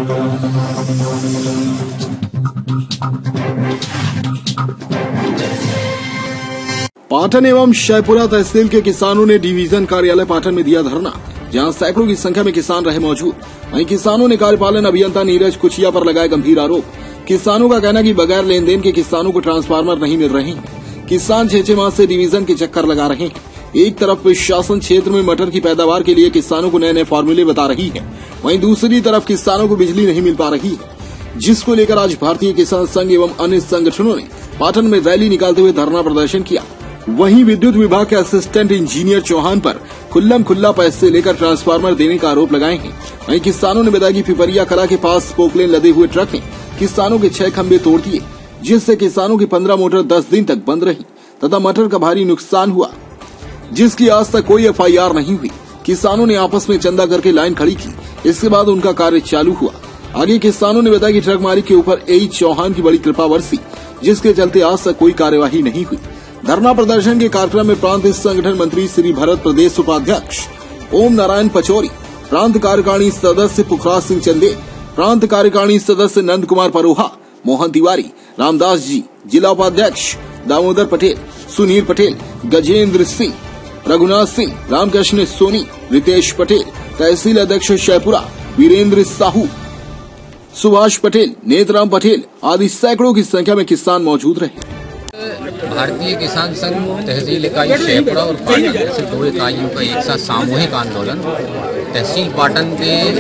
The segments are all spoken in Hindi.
पाटन एवं शहपुरा तहसील के किसानों ने डिवीजन कार्यालय पाटन में दिया धरना, जहां सैकड़ों की संख्या में किसान रहे मौजूद। वहीं किसानों ने कार्यपालन अभियंता नीरज कुचिया पर लगाए गंभीर आरोप। किसानों का कहना कि बगैर लेन देन के किसानों को ट्रांसफार्मर नहीं मिल रहे हैं। किसान 6-6 माह से डिवीजन के चक्कर लगा रहे हैं। एक तरफ शासन क्षेत्र में मटर की पैदावार के लिए किसानों को नए नए फॉर्मूले बता रही है, वहीं दूसरी तरफ किसानों को बिजली नहीं मिल पा रही है, जिसको लेकर आज भारतीय किसान संघ एवं अन्य संगठनों ने पाटन में रैली निकालते हुए धरना प्रदर्शन किया। वहीं विद्युत विभाग के असिस्टेंट इंजीनियर चौहान पर खुल्लम-खुल्ला पैसे लेकर ट्रांसफार्मर देने का आरोप लगाए हैं। वहीं किसानों ने बताया कि पिपरिया कला के पास पोकलेन लदे हुए ट्रक ने किसानों के 6 खंभे तोड़ दिए, जिससे किसानों की 15 मोटर 10 दिन तक बंद रही तथा मटर का भारी नुकसान हुआ, जिसकी आज तक कोई FIR नहीं हुई। किसानों ने आपस में चंदा करके लाइन खड़ी की, इसके बाद उनका कार्य चालू हुआ। आगे किसानों ने बताया कि ट्रक मालिक के ऊपर AE चौहान की बड़ी कृपा बरसी, जिसके चलते आज तक कोई कार्यवाही नहीं हुई। धरना प्रदर्शन के कार्यक्रम में प्रांत संगठन मंत्री श्री भरत, प्रदेश उपाध्यक्ष ओम नारायण पचौरी, प्रांत कार्यकारिणी सदस्य पुखराज सिंह चंदे, प्रांत कार्यकारिणी सदस्य नंद कुमार परोहा, मोहन तिवारी, रामदास जी, जिला उपाध्यक्ष दामोदर पटेल, सुनील पटेल, गजेंद्र सिंह, रघुनाथ सिंह, रामकृष्ण सोनी, रितेश पटेल, तहसील अध्यक्ष शहपुरा वीरेंद्र साहू, सुभाष पटेल, नेतराम पटेल आदि सैकड़ों की संख्या में किसान मौजूद रहे। भारतीय किसान संघ तहसील इकाई शहपुरा और पाटन जैसे 2 इकाइयों का एक साथ सामूहिक आंदोलन तहसील पाटन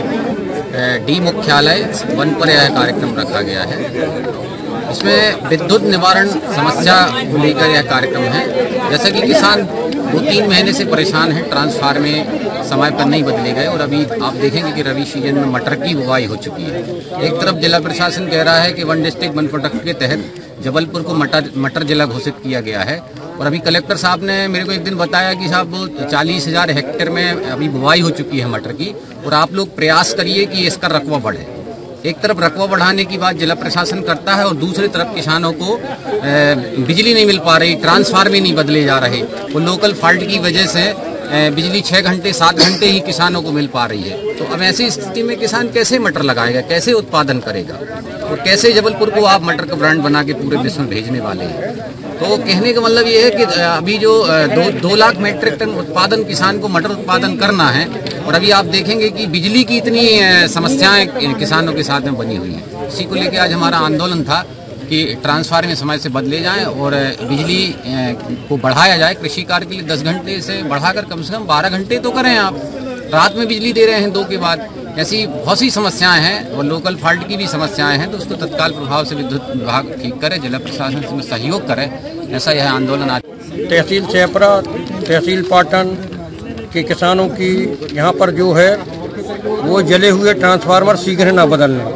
के डी मुख्यालय वन पर यह कार्यक्रम रखा गया है। इसमें विद्युत निवारण समस्या को लेकर यह कार्यक्रम है। जैसा कि किसान 2-3 महीने से परेशान हैं, ट्रांसफार्मर समय पर नहीं बदले गए और अभी आप देखेंगे कि रबी सीजन में मटर की बुवाई हो चुकी है। एक तरफ जिला प्रशासन कह रहा है कि 1 डिस्ट्रिक्ट 1 प्रोडक्ट के तहत जबलपुर को मटर जिला घोषित किया गया है और अभी कलेक्टर साहब ने मेरे को एक दिन बताया कि साहब 40,000 हेक्टेयर में अभी बुवाई हो चुकी है मटर की और आप लोग प्रयास करिए कि इसका रकबा बढ़े। एक तरफ रकबा बढ़ाने की बात जिला प्रशासन करता है और दूसरी तरफ किसानों को बिजली नहीं मिल पा रही, ट्रांसफार्मर नहीं बदले जा रहे। वो लोकल फॉल्ट की वजह से बिजली 6 घंटे 7 घंटे ही किसानों को मिल पा रही है। तो अब ऐसी स्थिति में किसान कैसे मटर लगाएगा, कैसे उत्पादन करेगा और कैसे जबलपुर को आप मटर का ब्रांड बना के पूरे विश्व में भेजने वाले हैं। तो कहने का मतलब ये है कि अभी जो 2 लाख मीट्रिक टन उत्पादन किसान को मटर उत्पादन करना है और अभी आप देखेंगे कि बिजली की इतनी समस्याएं किसानों के साथ में बनी हुई हैं। इसी को लेकर आज हमारा आंदोलन था कि ट्रांसफार्मर समय से बदले जाएं और बिजली को बढ़ाया जाए। कृषि कार्य के लिए 10 घंटे से बढ़ाकर कम से कम 12 घंटे तो करें। आप रात में बिजली दे रहे हैं 2 के बाद। ऐसी बहुत सी समस्याएं हैं और लोकल फॉल्ट की भी समस्याएं हैं, तो उसको तत्काल प्रभाव से विद्युत विभाग ठीक करे, जिला प्रशासन इसमें सहयोग करे। ऐसा यह आंदोलन आज तहसील शहपुरा, तहसील पाटन के किसानों की यहाँ पर जो है वो जले हुए ट्रांसफार्मर शीघ्र न बदलना।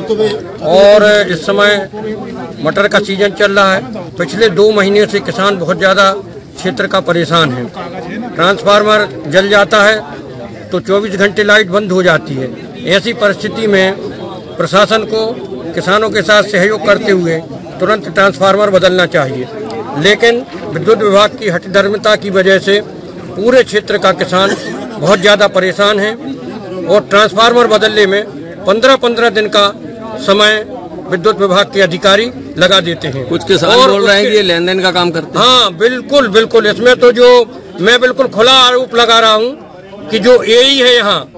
और इस समय मटर का सीजन चल रहा है। पिछले 2 महीने से किसान बहुत ज़्यादा क्षेत्र का परेशान है। ट्रांसफार्मर जल जाता है तो 24 घंटे लाइट बंद हो जाती है। ऐसी परिस्थिति में प्रशासन को किसानों के साथ सहयोग करते हुए तुरंत ट्रांसफार्मर बदलना चाहिए, लेकिन विद्युत विभाग की हठधर्मिता की वजह से पूरे क्षेत्र का किसान बहुत ज़्यादा परेशान है और ट्रांसफार्मर बदलने में 15-15 दिन का समय विद्युत विभाग के अधिकारी लगा देते हैं। कुछ किसान बोल रहे हैं कि ये लेन देन का काम करते हैं। हाँ, बिल्कुल बिल्कुल। इसमें तो जो मैं बिल्कुल खुला आरोप लगा रहा हूँ कि जो AE है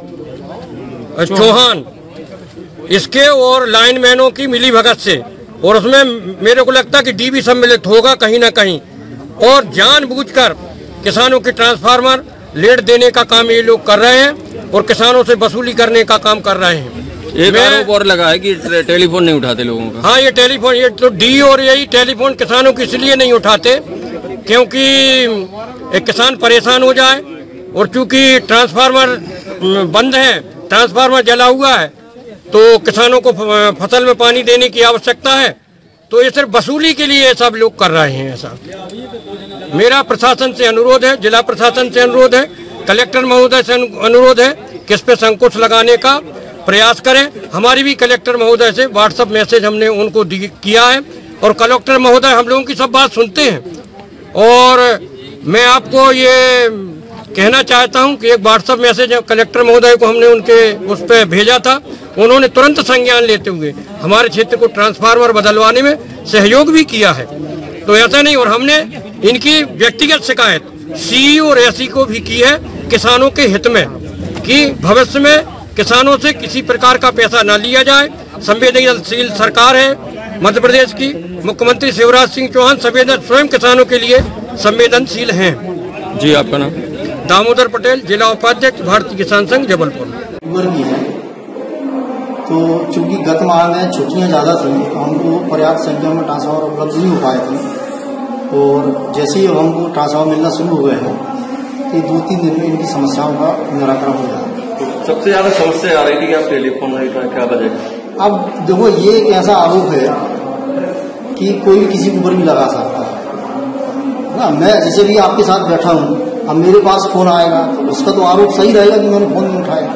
यहाँ चौहान, इसके और लाइनमैनों की मिलीभगत से, और उसमें मेरे को लगता है कि DB सम्मिलित होगा कहीं ना कहीं, और जानबूझकर किसानों के ट्रांसफार्मर लेट देने का काम ये लोग कर रहे हैं और किसानों से वसूली करने का काम कर रहे हैं। एक आरोप और लगा है कि टेलीफोन नहीं उठाते लोगों का। हाँ, ये टेलीफोन, ये तो D और यही टेलीफोन किसानों की इसलिए नहीं उठाते क्योंकि एक किसान परेशान हो जाए, और चूंकि ट्रांसफार्मर बंद है, ट्रांसफार्मर जला हुआ है, तो किसानों को फसल में पानी देने की आवश्यकता है, तो ये सिर्फ वसूली के लिए सब लोग कर रहे हैं। ऐसा मेरा प्रशासन से अनुरोध है, जिला प्रशासन से अनुरोध है, कलेक्टर महोदय से अनुरोध है कि इस पे अंकुश लगाने का प्रयास करें। हमारी भी कलेक्टर महोदय से व्हाट्सएप मैसेज हमने उनको किया है और कलेक्टर महोदय हम लोगों की सब बात सुनते हैं। और मैं आपको ये कहना चाहता हूं कि एक व्हाट्सएप मैसेज कलेक्टर महोदय को हमने उनके उस पर भेजा था उन्होंने तुरंत संज्ञान लेते हुए हमारे क्षेत्र को ट्रांसफार्मर बदलवाने में सहयोग भी किया है। तो ऐसा नहीं, और हमने इनकी व्यक्तिगत शिकायत सीईओ और एसई को भी की है किसानों के हित में, कि भविष्य में किसानों से किसी प्रकार का पैसा न लिया जाए। संवेदनशील सरकार है मध्य प्रदेश की, मुख्यमंत्री शिवराज सिंह चौहान स्वयं किसानों के लिए संवेदनशील हैं। जी, आपका नाम? दामोदर पटेल, जिला उपाध्यक्ष, भारतीय किसान संघ, जबलपुर। भी है तो चूंकि गत माह में छुट्टियां ज़्यादा थी, हमको पर्याप्त संख्या में ट्रांसफार्मर उपलब्ध नहीं हो पाए थे, और जैसे ही हमको ट्रांसफार्मर मिलना शुरू हो गए हैं तो 2-3 दिन में इनकी समस्याओं का निराकरण हो जाएगा। सबसे ज्यादा समस्या आ रही थी कि आप टेलीफोन नहीं था, क्या वजह? अब देखो, ये एक ऐसा आरोप है कि कोई भी किसी के ऊपर भी लगा सकता है ना। मैं जैसे भी आपके साथ बैठा हूँ, अब मेरे पास फोन आएगा तो उसका तो आरोप सही रहेगा कि मैंने फोन नहीं उठाया।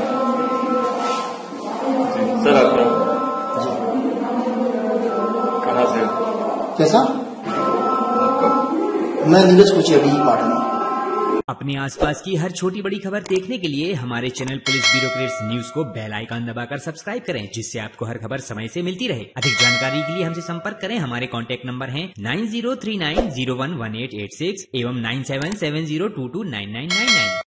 सर, आपका जी, कहाँ से? कैसा? मैं नीरज कुचिया, डी पाटन। अपने आसपास की हर छोटी बड़ी खबर देखने के लिए हमारे चैनल पुलिस ब्यूरोक्रेट्स न्यूज को बेल आइकन दबाकर सब्सक्राइब करें, जिससे आपको हर खबर समय से मिलती रहे। अधिक जानकारी के लिए हमसे संपर्क करें। हमारे कॉन्टैक्ट नंबर हैं 9039011886 एवं 9770229999।